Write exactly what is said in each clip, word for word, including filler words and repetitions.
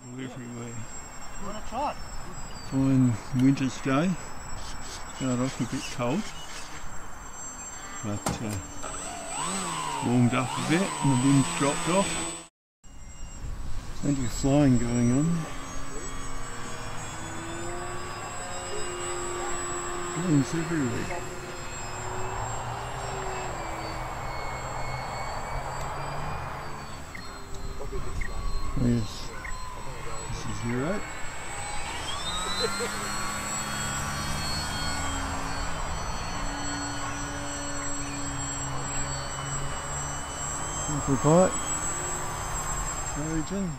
everywhere. You want to try it? Fine winter's day. Started off a bit cold, but uh, warmed up a bit and the wind's dropped off. Plenty of flying going on. Drones everywhere. Yes, this is zero. Little bite. Trojan.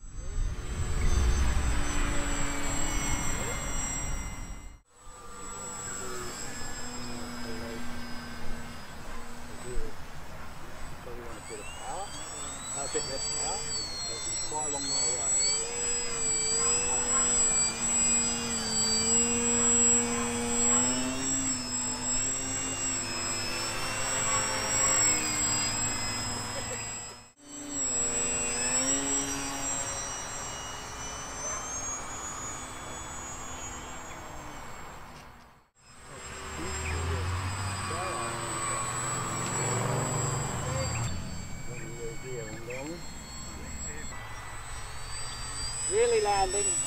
A bit less power, it's quite a long way away. Really landing.